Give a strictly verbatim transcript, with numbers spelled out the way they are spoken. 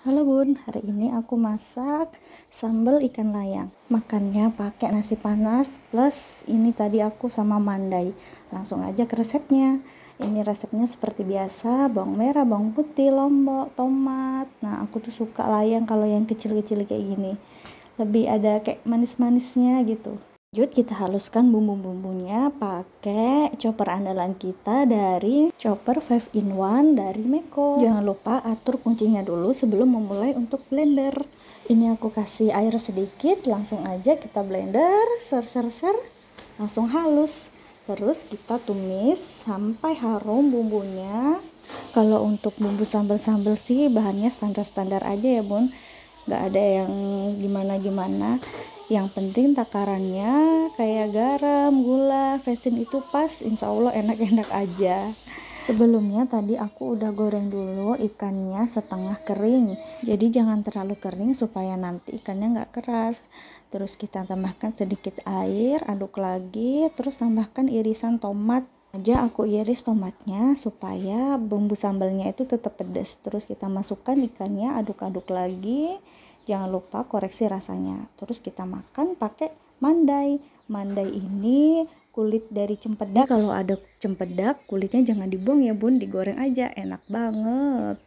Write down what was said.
Halo Bun, hari ini aku masak sambal ikan layang. Makannya pakai nasi panas plus ini tadi aku sama mandai. Langsung aja ke resepnya. Ini resepnya seperti biasa, bawang merah, bawang putih, lombok, tomat. Nah, aku tuh suka layang kalau yang kecil-kecil kayak gini. Lebih ada kayak manis-manisnya gitu. Lanjut kita haluskan bumbu-bumbunya pakai chopper andalan kita dari chopper five in one dari Meko. Jangan lupa atur kuncinya dulu sebelum memulai untuk blender. Ini aku kasih air sedikit, langsung aja kita blender, ser ser ser, langsung halus. Terus kita tumis sampai harum bumbunya. Kalau untuk bumbu sambal-sambal sih bahannya standar-standar aja ya Bun, nggak ada yang gimana-gimana. Yang penting takarannya kayak garam, gula, vesin itu pas, insya Allah enak-enak aja. Sebelumnya tadi aku udah goreng dulu ikannya setengah kering, jadi jangan terlalu kering supaya nanti ikannya nggak keras. Terus kita tambahkan sedikit air, aduk lagi, terus tambahkan irisan tomat aja. Aku iris tomatnya supaya bumbu sambalnya itu tetap pedas. Terus kita masukkan ikannya, aduk-aduk lagi, jangan lupa koreksi rasanya. Terus kita makan pakai mandai. Mandai ini kulit dari cempedak. Kalau ada cempedak kulitnya jangan dibuang ya Bun, digoreng aja, enak banget.